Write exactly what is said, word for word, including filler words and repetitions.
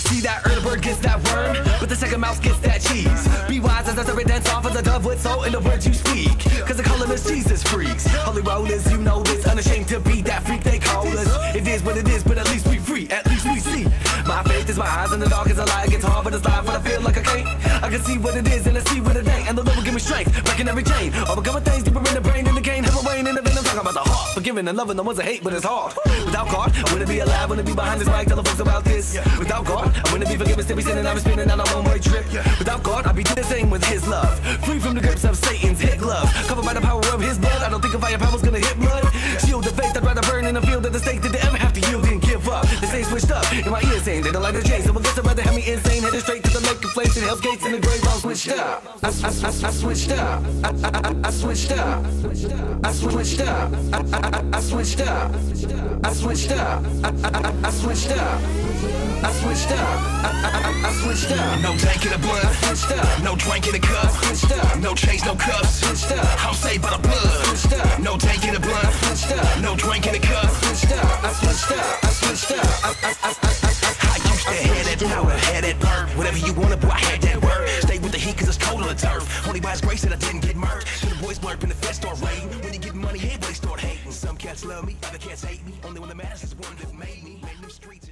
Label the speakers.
Speaker 1: See that early bird gets that worm, but the second mouse gets that cheese. Be wise as a serpent, dance off as a dove with soul in the words you speak. Cause the color is Jesus freaks. Holy rollers, you know this, unashamed to be that freak they call us. It is what it is, but at least we free, at least we see. My faith is my eyes in the dark as a lie. It gets hard, but it's live, but I feel like I can't. I can see what it is and I see what it ain't. And the Lord will give me strength, breaking every chain. Overcoming things deeper in the brain and the gain. Have a rain in the vein, I'm talking about the heart. Forgiving and loving the ones I hate, but it's hard. Without God, I wouldn't be alive, wouldn't be behind this mic telling folks about this. Without God, I wouldn't be forgiven, still be sinning, I've been spinning on a one-way trip. Without God, I'd be doing the same with his love. Free from the grips of Satan's hit glove. Covered by the power of his blood, I don't think a fire power's gonna hit blood. Shield the faith, I'd rather burn in the field of the stake than to ever have to yield and give up. They say switched up in my ears saying they don't like the change. So I guess I'd rather have me insane, headed straight to the lake of flames and hell's gates in the grave. I'm switched up. I, I, I, I switched up. I, I, I switched up. I switched up. I, I, I switched up. I switched up. I, I, I switched up. I switched up. I, I, I switched up.
Speaker 2: No tank in the blood.
Speaker 1: I switched up.
Speaker 2: No drink in the cup.
Speaker 1: I switched up.
Speaker 2: No chains, no cuffs.
Speaker 1: I switched up.
Speaker 2: I'm saved by the blood.
Speaker 1: I switched up.
Speaker 2: No tank in the blood.
Speaker 1: I switched up.
Speaker 2: No drink in the cup.
Speaker 1: I switched up. I switched up. I switched up. I, I, I, I, I,
Speaker 2: I used to have that power, had that bird. Whatever you wanted, boy, I had that word. Stay with the heat cause it's cold on the turf. Only by his grace that I didn't get murked. So the boys blurp and the feds start raiding. When you get money, everybody start hating. Some cats love me, other cats hate me. Only one that matters is the one that made me. Made them streets.